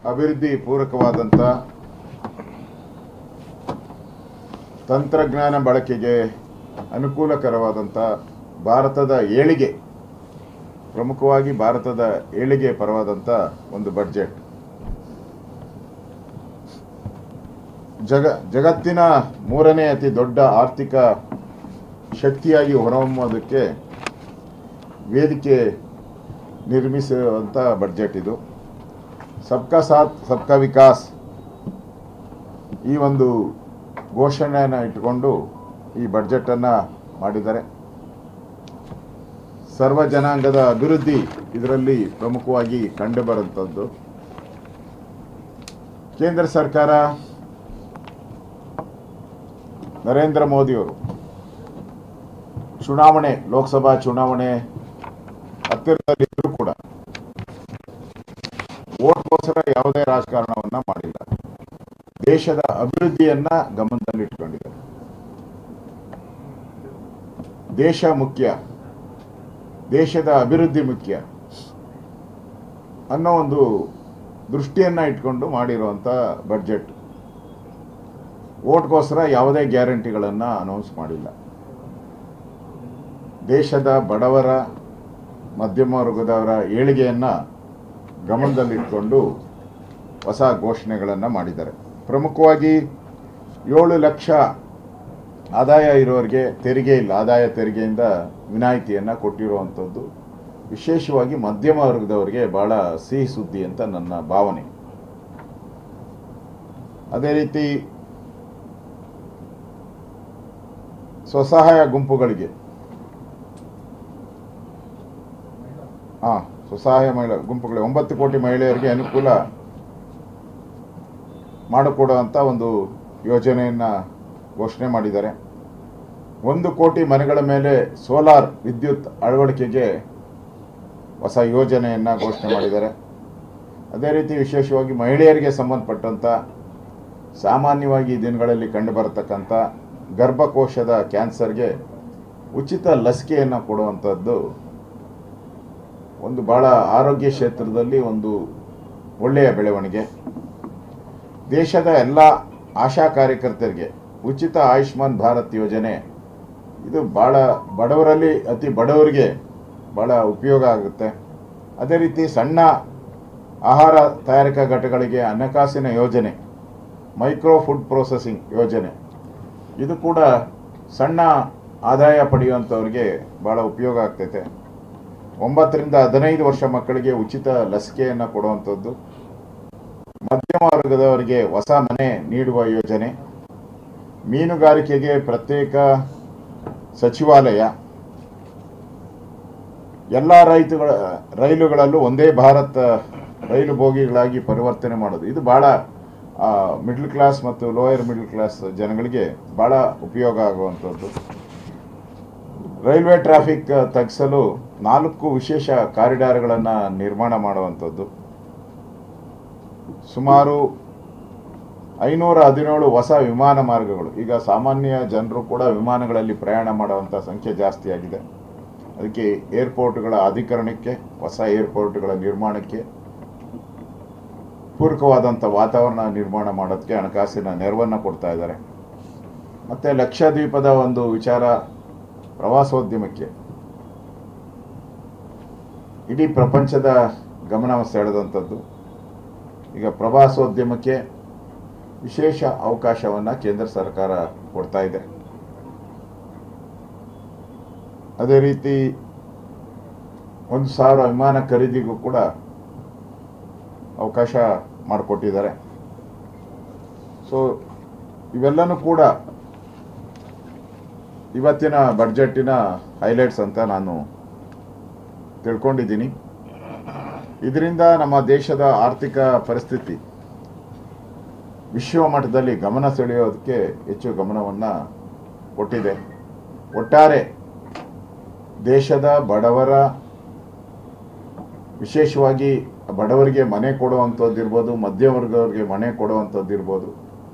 ಅಭಿವೃದ್ಧಿ ಪೂರಕವಾದಂಥ ತಂತ್ರಜ್ಞಾನ ಬಳಕೆಗೆ ಅನುಕೂಲಕರವಾದಂಥ ಭಾರತದ ಏಳಿಗೆ, ಪ್ರಮುಖವಾಗಿ ಭಾರತದ ಏಳಿಗೆ ಪರವಾದಂಥ ಒಂದು ಬಡ್ಜೆಟ್. ಜಗತ್ತಿನ ಮೂರನೇ ಅತಿ ದೊಡ್ಡ ಆರ್ಥಿಕ ಶಕ್ತಿಯಾಗಿ ಹೊರಹೊಮ್ಮೋದಕ್ಕೆ ವೇದಿಕೆ ನಿರ್ಮಿಸುವಂಥ ಬಡ್ಜೆಟ್ ಇದು. ಸಬ್ಕಾ ಸಾಥ್ ಸಬ್ಕಾ ವಿಕಾಸ್ ಈ ಒಂದು ಘೋಷಣೆಯನ್ನು ಇಟ್ಟುಕೊಂಡು ಈ ಬಡ್ಜೆಟನ್ನು ಮಾಡಿದ್ದಾರೆ. ಸರ್ವ ಜನಾಂಗದ ಅಭಿವೃದ್ಧಿ ಇದರಲ್ಲಿ ಪ್ರಮುಖವಾಗಿ ಕಂಡುಬರುವಂಥದ್ದು. ಕೇಂದ್ರ ಸರ್ಕಾರ ನರೇಂದ್ರ ಮೋದಿಯವರು ಚುನಾವಣೆ, ಲೋಕಸಭಾ ಚುನಾವಣೆ ಹತ್ತಿರದಲ್ಲಿದ್ದರೂ ಕೂಡ ಓಟ್ಗೋಸ್ಕರ ಯಾವುದೇ ರಾಜಕಾರಣವನ್ನ ಮಾಡಿಲ್ಲ. ದೇಶದ ಅಭಿವೃದ್ಧಿಯನ್ನ ಗಮನದಲ್ಲಿಟ್ಟುಕೊಂಡಿದ್ದಾರೆ. ದೇಶ ಮುಖ್ಯ, ದೇಶದ ಅಭಿವೃದ್ಧಿ ಮುಖ್ಯ ಅನ್ನೋ ಒಂದು ದೃಷ್ಟಿಯನ್ನ ಇಟ್ಕೊಂಡು ಮಾಡಿರುವಂಥ ಬಡ್ಜೆಟ್. ಓಟ್ಗೋಸ್ಕರ ಯಾವುದೇ ಗ್ಯಾರಂಟಿಗಳನ್ನು ಅನೌನ್ಸ್ ಮಾಡಿಲ್ಲ. ದೇಶದ ಬಡವರ, ಮಧ್ಯಮ ವರ್ಗದವರ ಏಳಿಗೆಯನ್ನು ಗಮನದಲ್ಲಿಟ್ಕೊಂಡು ಹೊಸ ಘೋಷಣೆಗಳನ್ನು ಮಾಡಿದ್ದಾರೆ. ಪ್ರಮುಖವಾಗಿ 7 ಲಕ್ಷ ಆದಾಯ ಇರೋರಿಗೆ ತೆರಿಗೆ ಇಲ್ಲ, ಆದಾಯ ತೆರಿಗೆಯಿಂದ ವಿನಾಯಿತಿಯನ್ನು ಕೊಟ್ಟಿರುವಂಥದ್ದು ವಿಶೇಷವಾಗಿ ಮಧ್ಯಮ ವರ್ಗದವರಿಗೆ ಬಹಳ ಸಿಹಿ ಸುದ್ದಿ ಅಂತ ನನ್ನ ಭಾವನೆ. ಅದೇ ರೀತಿ ಸ್ವಸಹಾಯ ಗುಂಪುಗಳಿಗೆ ಸ್ವಸಹಾಯ ಗುಂಪುಗಳಿಗೆ 9 ಕೋಟಿ ಮಹಿಳೆಯರಿಗೆ ಅನುಕೂಲ ಮಾಡಿಕೊಡುವಂಥ ಒಂದು ಯೋಜನೆಯನ್ನು ಘೋಷಣೆ ಮಾಡಿದ್ದಾರೆ. 1 ಕೋಟಿ ಮನೆಗಳ ಮೇಲೆ ಸೋಲಾರ್ ವಿದ್ಯುತ್ ಅಳವಡಿಕೆಗೆ ಹೊಸ ಯೋಜನೆಯನ್ನು ಘೋಷಣೆ ಮಾಡಿದ್ದಾರೆ. ಅದೇ ರೀತಿ ವಿಶೇಷವಾಗಿ ಮಹಿಳೆಯರಿಗೆ ಸಂಬಂಧಪಟ್ಟಂಥ ಸಾಮಾನ್ಯವಾಗಿ ಈ ದಿನಗಳಲ್ಲಿ ಕಂಡುಬರತಕ್ಕಂಥ ಗರ್ಭಕೋಶದ ಕ್ಯಾನ್ಸರ್ಗೆ ಉಚಿತ ಲಸಿಕೆಯನ್ನು ಕೊಡುವಂಥದ್ದು ಒಂದು ಬಹಳ ಆರೋಗ್ಯ ಕ್ಷೇತ್ರದಲ್ಲಿ ಒಂದು ಒಳ್ಳೆಯ ಬೆಳವಣಿಗೆ. ದೇಶದ ಎಲ್ಲ ಆಶಾ ಕಾರ್ಯಕರ್ತರಿಗೆ ಉಚಿತ ಆಯುಷ್ಮಾನ್ ಭಾರತ್ ಯೋಜನೆ, ಇದು ಭಾಳ ಬಡವರಲ್ಲಿ ಅತಿ ಬಡವರಿಗೆ ಭಾಳ ಉಪಯೋಗ ಆಗುತ್ತೆ. ಅದೇ ರೀತಿ ಸಣ್ಣ ಆಹಾರ ತಯಾರಿಕಾ ಘಟಕಗಳಿಗೆ ಹಣಕಾಸಿನ ಯೋಜನೆ, ಮೈಕ್ರೋ ಫುಡ್ ಪ್ರೊಸೆಸಿಂಗ್ ಯೋಜನೆ, ಇದು ಕೂಡ ಸಣ್ಣ ಆದಾಯ ಪಡೆಯುವಂಥವ್ರಿಗೆ ಭಾಳ ಉಪಯೋಗ ಆಗ್ತೈತೆ. 9 ರಿಂದ 15 ವರ್ಷ ಮಕ್ಕಳಿಗೆ ಉಚಿತ ಲಸಿಕೆಯನ್ನು ಕೊಡುವಂಥದ್ದು, ಮಧ್ಯಮ ವರ್ಗದವರಿಗೆ ಹೊಸ ಮನೆ ನೀಡುವ ಯೋಜನೆ, ಮೀನುಗಾರಿಕೆಗೆ ಪ್ರತ್ಯೇಕ ಸಚಿವಾಲಯ, ಎಲ್ಲ ರೈಲುಗಳಲ್ಲೂ ಒಂದೇ ಭಾರತ್ ರೈಲು ಬೋಗಿಗಳಾಗಿ ಪರಿವರ್ತನೆ ಮಾಡೋದು, ಇದು ಭಾಳ ಮಿಡ್ಲ್ ಕ್ಲಾಸ್ ಮತ್ತು ಲೋಯರ್ ಮಿಡ್ಲ್ ಕ್ಲಾಸ್ ಜನಗಳಿಗೆ ಭಾಳ ಉಪಯೋಗ ಆಗುವಂಥದ್ದು. ರೈಲ್ವೆ ಟ್ರಾಫಿಕ್ ತಗ್ಗಿಸಲು 4 ವಿಶೇಷ ಕಾರಿಡಾರ್ಗಳನ್ನು ನಿರ್ಮಾಣ ಮಾಡುವಂಥದ್ದು, ಸುಮಾರು 517 ಹೊಸ ವಿಮಾನ ಮಾರ್ಗಗಳು. ಈಗ ಸಾಮಾನ್ಯ ಜನರು ಕೂಡ ವಿಮಾನಗಳಲ್ಲಿ ಪ್ರಯಾಣ ಮಾಡುವಂಥ ಸಂಖ್ಯೆ ಜಾಸ್ತಿ ಆಗಿದೆ. ಅದಕ್ಕೆ ಏರ್ಪೋರ್ಟ್ಗಳ ಅಧಿಕರಣಕ್ಕೆ, ಹೊಸ ಏರ್ಪೋರ್ಟ್ಗಳ ನಿರ್ಮಾಣಕ್ಕೆ, ಪೂರಕವಾದಂಥ ವಾತಾವರಣ ನಿರ್ಮಾಣ ಮಾಡೋದಕ್ಕೆ ಹಣಕಾಸಿನ ನೆರವನ್ನು ಕೊಡ್ತಾ ಇದ್ದಾರೆ. ಮತ್ತು ಲಕ್ಷದ್ವೀಪದ ಒಂದು ವಿಚಾರ, ಪ್ರವಾಸೋದ್ಯಮಕ್ಕೆ ಇಡೀ ಪ್ರಪಂಚದ ಗಮನ ಸೆಳೆದಂಥದ್ದು. ಈಗ ಪ್ರವಾಸೋದ್ಯಮಕ್ಕೆ ವಿಶೇಷ ಅವಕಾಶವನ್ನು ಕೇಂದ್ರ ಸರ್ಕಾರ ಕೊಡ್ತಾ ಇದೆ. ಅದೇ ರೀತಿ 1,000 ವಿಮಾನ ಖರೀದಿಗೂ ಕೂಡ ಅವಕಾಶ ಮಾಡಿಕೊಟ್ಟಿದ್ದಾರೆ. ಸೊ ಇವೆಲ್ಲನೂ ಕೂಡ ಇವತ್ತಿನ ಬಡ್ಜೆಟ್ಟಿನ ಹೈಲೈಟ್ಸ್ ಅಂತ ನಾನು ತಿಳ್ಕೊಂಡಿದ್ದೀನಿ. ಇದರಿಂದ ನಮ್ಮ ದೇಶದ ಆರ್ಥಿಕ ಪರಿಸ್ಥಿತಿ ವಿಶ್ವ ಮಟ್ಟದಲ್ಲಿ ಗಮನ ಸೆಳೆಯೋದಕ್ಕೆ ಹೆಚ್ಚು ಗಮನವನ್ನು ಕೊಟ್ಟಿದೆ. ಒಟ್ಟಾರೆ ದೇಶದ ಬಡವರ, ವಿಶೇಷವಾಗಿ ಬಡವರಿಗೆ ಮನೆ ಕೊಡುವಂಥದ್ದಿರ್ಬೋದು, ಮಧ್ಯವರ್ಗದವರಿಗೆ ಮನೆ ಕೊಡುವಂಥದ್ದಿರ್ಬೋದು,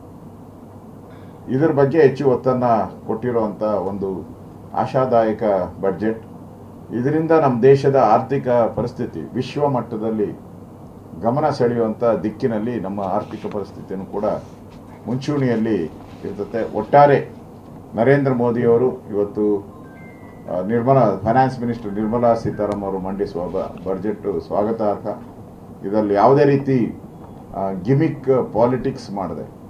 ಇದರ ಬಗ್ಗೆ ಹೆಚ್ಚು ಒತ್ತನ್ನು ಕೊಟ್ಟಿರುವಂಥ ಒಂದು ಆಶಾದಾಯಕ ಬಡ್ಜೆಟ್. ಇದರಿಂದ ನಮ್ಮ ದೇಶದ ಆರ್ಥಿಕ ಪರಿಸ್ಥಿತಿ ವಿಶ್ವ ಮಟ್ಟದಲ್ಲಿ ಗಮನ ಸೆಳೆಯುವಂಥ ದಿಕ್ಕಿನಲ್ಲಿ ನಮ್ಮ ಆರ್ಥಿಕ ಪರಿಸ್ಥಿತಿಯನ್ನು ಕೂಡ ಮುಂಚೂಣಿಯಲ್ಲಿ ಇರ್ತದೆ. ಒಟ್ಟಾರೆ ನರೇಂದ್ರ ಮೋದಿಯವರು ಇವತ್ತು ಫೈನಾನ್ಸ್ ಮಿನಿಸ್ಟರ್ ನಿರ್ಮಲಾ ಸೀತಾರಾಮನ್ ಅವರು ಮಂಡಿಸುವ ಬಜೆಟ್ ಸ್ವಾಗತಾರ್ಹ. ಇದರಲ್ಲಿ ಯಾವುದೇ ರೀತಿ ಗಿಮಿಕ್ ಪಾಲಿಟಿಕ್ಸ್ ಮಾಡದೆ